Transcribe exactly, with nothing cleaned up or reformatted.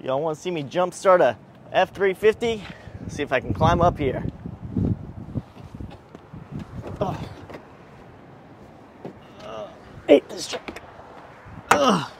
Y'all want to see me jump start a F three fifty? See if I can climb up here. Oh. Uh, hate this truck. Ugh.